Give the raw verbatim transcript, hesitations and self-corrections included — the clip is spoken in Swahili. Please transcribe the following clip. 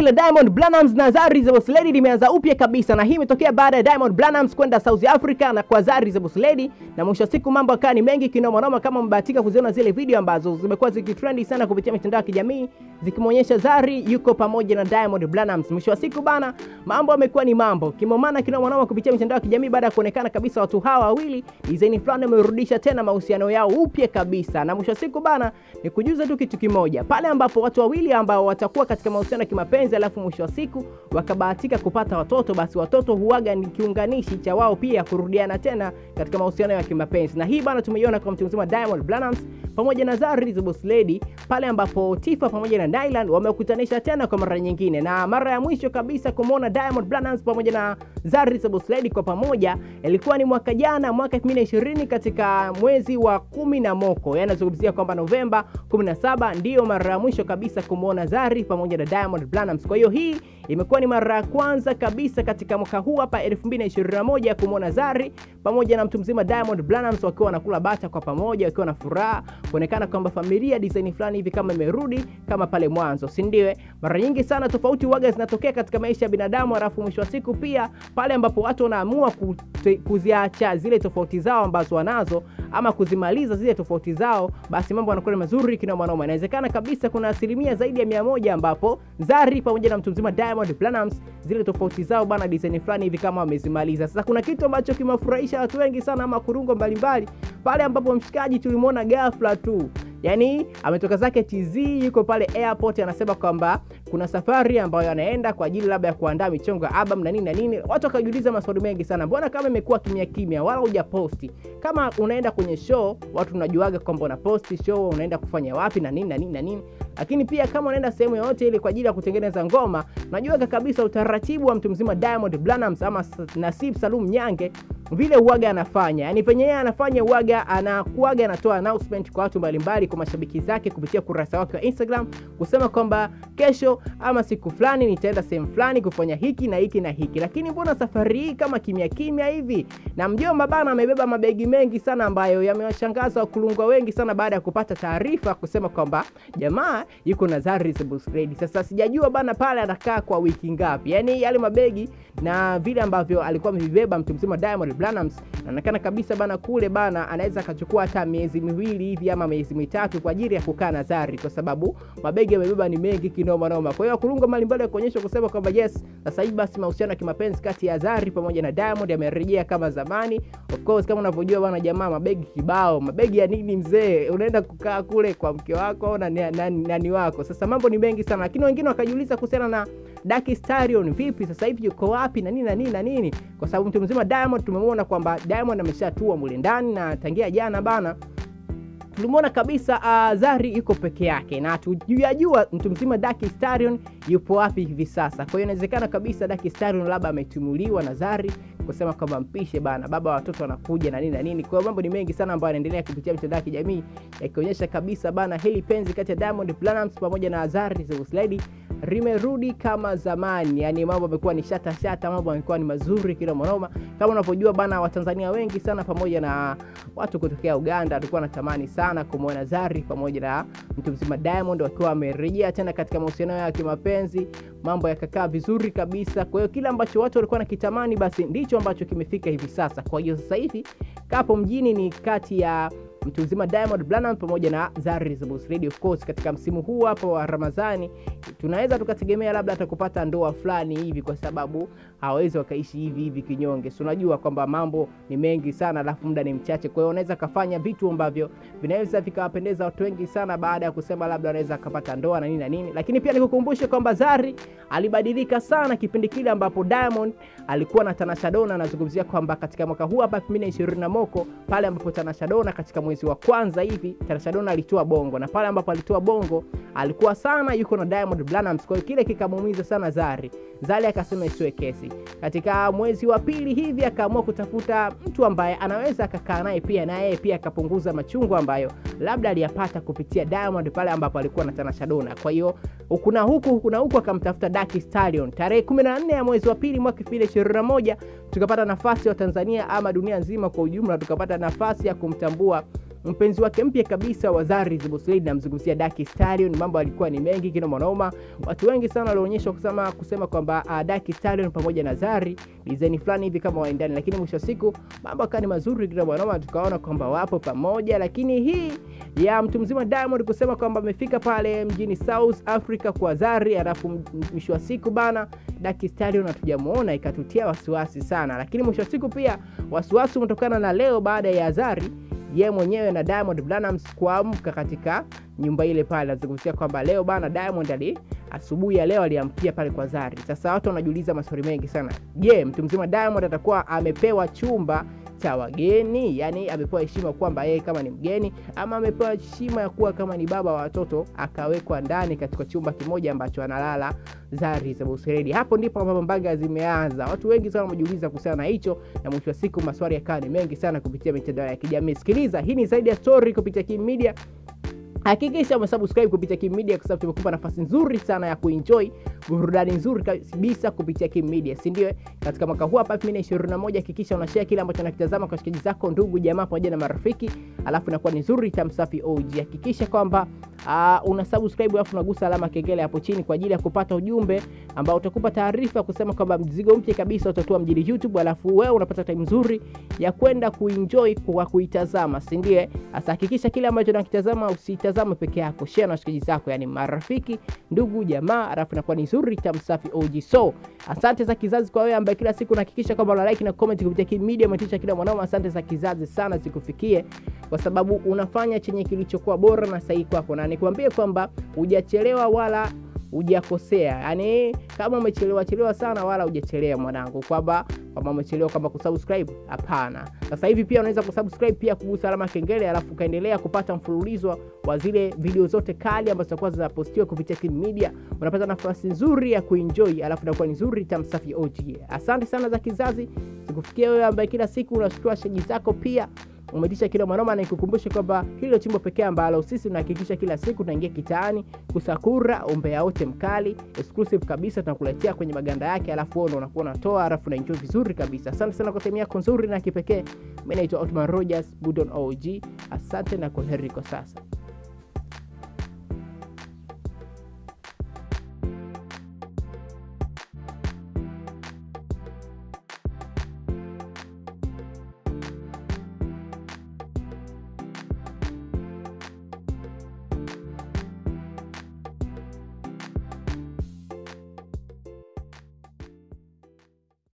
la Diamond Platnumz na Zari the Boss Lady limeanza upya kabisa, na hii imetokea baada ya Diamond Platnumz kwenda South Africa na kwa Zari the Boss Lady, na mwisho siku mambo yakawa ni mengi kinoma noma. Kama mbahatika kuziona zile video ambazo zimekuwa zikitrendi sana kupitia mitandao ya kijamii zikimuonyesha Zari yuko pamoja na Diamond Platnumz, mwisho wa siku bana mambo yamekuwa ni mambo kimomana kinoma noma kupitia mitandao ya kijamii baada ya kuonekana kabisa watu hawa wawili design fulani wamerudisha tena mahusiano yao upya kabisa. Na mwisho wa siku bana ni kujuza tu kitu kimoja, pale ambapo watu wawili ambao watakuwa katika mahusiano ya kimapenzi alafu mwisho wa siku wakabahatika kupata watoto, basi watoto huaga ni kiunganishi cha wao pia kurudiana tena katika mahusiano ya kimapenzi. Na hii bana tumeiona kwa mtu mzima Diamond Platnumz pamoja na Zari the Boss Lady pale ambapo Tifa pamoja na Dylan wamekutanisha tena kwa mara nyingine, na mara ya mwisho kabisa kumuona Diamond Platnumz pamoja na Zari the Boss Lady kwa pamoja ilikuwa ni mwaka jana, mwaka elfu mbili na ishirini katika mwezi wa kumi na moko, yani nazungumzia kwamba Novemba kumi na saba ndio mara ya mwisho kabisa kumuona Zari pamoja na Diamond Platnumz. Kwa hiyo hii imekuwa ni mara ya kwanza kabisa katika mwaka huu hapa elfu mbili na ishirini na moja kumuona Zari pamoja na mtu mzima Diamond Platnumz wakiwa wanakula bata kwa pamoja, wakiwa na furaha, kuonekana kwamba familia design fulani hivi kama imerudi kama pale mwanzo, si ndio? Mara nyingi sana tofauti waga zinatokea katika maisha ya binadamu, alafu mwisho wa siku pia pale ambapo watu wanaamua kuziacha zile tofauti zao ambazo wanazo ama kuzimaliza zile tofauti zao, basi mambo yanakuwa mazuri kinoma noma. Inawezekana kabisa kuna asilimia zaidi ya mia moja ambapo Zari pamoja na mtu mzima Diamond Platnumz zile tofauti zao bana design fulani hivi kama wamezimaliza. Sasa kuna kitu ambacho kimefurahisha watu wengi sana ama kurungo mbalimbali pale ambapo mshikaji tulimuona ghafla tu, yani ametoka zake T Z yuko pale airport, anasema kwamba kuna safari ambayo anaenda kwa ajili labda ya kuandaa michongo ya album na nini na nini. Watu wakajiuliza maswali mengi sana, mbona kama imekuwa kimya kimya wala hujaposti? Kama unaenda kwenye show watu tunajuaga kwamba una posti show unaenda kufanya wapi na nini na nini na nini, lakini pia kama unaenda sehemu yoyote ile kwa ajili ya kutengeneza ngoma, najuaga kabisa utaratibu wa mtu mzima Diamond Platnumz ama Nasib Salum Nyange vile huaga anafanya, yani penye yeye anafanya huaga anakuaga anatoa announcement kwa watu mbalimbali, kwa mashabiki zake kupitia kurasa wake wa Instagram kusema kwamba kesho ama siku fulani nitaenda sehemu fulani kufanya hiki na hiki na hiki. Lakini mbona safari hii kama kimya kimya hivi? Na mjomba bana amebeba mabegi mengi sana ambayo yamewashangaza wakulungwa wengi sana baada ya kupata taarifa kusema kwamba jamaa yuko na Zari the Boss Lady. Sasa sijajua bana pale anakaa kwa wiki ngapi, yani yale mabegi na vile ambavyo alikuwa amebeba mtu mzima Diamond Platnumz, anaonekana kabisa bana kule bana anaweza akachukua hata miezi miwili hivi ama miezi mitatu kwa ajili ya kukaa na Zari, kwa sababu mabegi amebeba ni mengi kinoma noma. Kwa hiyo kurunga mbalimbali ya kuonyesha kusema kwamba yes, sasa hivi basi mahusiano ya kimapenzi kati ya Zari pamoja na Diamond yamerejea kama zamani. Of course kama unavyojua bana jamaa mabegi kibao, mabegi ya nini mzee, unaenda kukaa kule kwa mke wako au nani, nani, nani wako. Sasa mambo ni mengi sana, lakini wengine wakajiuliza kuhusiana na Daki Stallion, vipi sasa hivi yuko wapi na nini na nini na nini, kwa sababu mtu mzima Diamond tumemwona kwamba Diamond ameshatua mule ndani, na tangia jana bana tulimuona kabisa uh, Zari yuko peke yake, na tujua mtu mzima Daki Stallion yupo wapi hivi sasa. Kwa hiyo inawezekana kabisa Daki Stallion labda ametumuliwa na Zari kusema kwamba mpishe bana, baba watoto wanakuja na nini na nini. Kwa hiyo mambo ni mengi sana ambayo yanaendelea kupitia mitandao ya kijamii yakionyesha kabisa bana hili penzi kati ya Diamond Platnumz pamoja na Zari the Boss Lady rimerudi kama zamani, yani mambo yamekuwa ni shata shata, mambo yamekuwa ni mazuri kila monoma. Kama unavyojua bana Watanzania wengi sana pamoja na watu kutokea Uganda walikuwa wanatamani sana kumuona Zari pamoja na mtu mzima Diamond wakiwa wamerejea tena katika mahusiano ya kimapenzi, mambo yakakaa vizuri kabisa. Kwa hiyo kila ambacho watu walikuwa nakitamani basi ndicho ambacho kimefika hivi sasa. Kwa hiyo sasa hivi kapo mjini ni kati ya mtu mzima Diamond Platnumz pamoja na Zari the Boss Lady. Of course katika msimu huu hapo wa Ramadhani tunaweza tukategemea labda atakupata ndoa fulani hivi, kwa sababu hawezi wakaishi hivi hivi kinyonge. So unajua kwamba mambo ni mengi sana alafu muda ni mchache, kwa hiyo unaweza kufanya vitu ambavyo vinaweza vikawapendeza watu wengi sana baada ya kusema labda anaweza kupata ndoa na nini na nini. Lakini pia nikukumbushe kwamba Zari alibadilika sana kipindi kile ambapo Diamond alikuwa na Tanasha Donna. Nazungumzia kwamba katika mwaka huu hapa elfu mbili na ishirini na moko pale ambapo Tanasha Donna katika mwezi wa kwanza hivi Tanasha Donna alitoa bongo, na pale ambapo alitoa bongo alikuwa sana yuko na Diamond Platnumz. Kwa hiyo kile kikamuumiza sana Zari. Zari akasema isiwe kesi. Katika mwezi wa pili hivi akaamua kutafuta mtu ambaye anaweza akakaa naye pia na yeye pia akapunguza machungu ambayo labda aliyapata kupitia Diamond pale ambapo alikuwa na Tanasha Donna. Kwa hiyo kuna huku kuna huku akamtafuta Daki Stallion. Tarehe kumi na nne ya mwezi wa pili mwaka elfu mbili na ishirini na moja tukapata nafasi wa Tanzania ama dunia nzima kwa ujumla tukapata nafasi ya kumtambua mpenzi wake mpya kabisa wa Zari the Boss Lady, namzungumzia Daki Stallion. Mambo alikuwa ni mengi kino monoma. Watu wengi sana walionyesha kusema kusema kwamba uh, Daki Stallion pamoja na Zari design fulani hivi kama waendani, lakini mwisho siku mambo akani mazuri kino monoma, tukaona kwamba wapo pamoja. Lakini hii ya mtu mzima Diamond kusema kwamba amefika pale mjini South Africa kwa Zari, alafu mwisho wa siku bana Daki Stallion hatujamuona, ikatutia wasiwasi sana. Lakini mwisho wa siku pia wasiwasi umetokana na leo baada ya Zari yeye mwenyewe na Diamond Platnumz kuamka katika nyumba ile pale. Nazungumzia kwamba leo bana Diamond ali asubuhi ya leo aliamkia pale kwa Zari. Sasa watu wanajiuliza maswali mengi sana. Je, yeah, mtu mzima Diamond atakuwa amepewa chumba cha wageni, yani amepewa heshima kwamba yeye kama ni mgeni, ama amepewa heshima ya kuwa kama ni baba wa watoto akawekwa ndani katika chumba kimoja ambacho analala Zari the Boss Lady? Hapo ndipo mambo mbanga zimeanza. Watu wengi sana wamejiuliza kuhusiana na hicho, na mwisho wa siku maswali yakawa ni mengi sana kupitia mitandao ya kijamii. Sikiliza, hii ni zaidi ya story kupitia Kim Media. Hakikisha umesubscribe kupitia Kim Media kwa sababu tumekupa nafasi nzuri sana ya kuenjoy burudani nzuri kabisa kupitia Kim Media, si ndio? Katika mwaka huu hapa elfu mbili na ishirini na moja hakikisha unashare kile ambacho unakitazama kwa shikaji zako, ndugu, jamaa pamoja na marafiki, alafu inakuwa ni nzuri tamsafi O G. Hakikisha kwamba uh, una subscribe alafu unagusa alama kengele hapo chini kwa ajili ya kupata ujumbe ambao utakupa taarifa kusema kwamba mzigo mpya kabisa utatua mjini YouTube, alafu wewe unapata time nzuri ya kwenda kuenjoy kwa kuitazama, si ndio? Sasa hakikisha kile ambacho unakitazama usitazame peke yako, share na shikaji zako, yani marafiki, ndugu, jamaa, alafu inakuwa ni nzuri tamsafi O G. So asante za kizazi kwa wewe ambaye kila siku unahakikisha kwamba una like na comment kupitia Kim Media, mtisha kila mwanao. Asante za kizazi sana zikufikie kwa sababu unafanya chenye kilichokuwa bora na sahihi kwako, na nikwambie kwamba hujachelewa wala hujakosea. Yani kama umechelewa chelewa sana wala hujachelewa mwanangu, kwamba kama umechelewa kama kusubscribe, hapana. Sasa hivi pia unaweza kusubscribe pia kugusa alama kengele, alafu kaendelea kupata mfululizo wa zile video zote kali ambazo zitakuwa zinapostiwa kupitia Kim Media. Unapata nafasi nzuri ya kuenjoy, alafu inakuwa ni nzuri tamsafi O G. Asante sana za kizazi sikufikia wewe ambaye kila siku unachukua shiji zako pia umetisha kila mwanoma, na nikukumbushe kwamba hilo chimbo pekee ambalo sisi tunahakikisha kila siku tunaingia kitaani kusakura umbea wote mkali exclusive kabisa tunakuletea kwenye maganda yake, alafu wewe unakuwa unatoa alafu unaenjoy vizuri kabisa. Asante sana kwa time yako nzuri na kipekee. Mimi naitwa Otman Rogers Budon O G. Asante na kwaheri kwa sasa.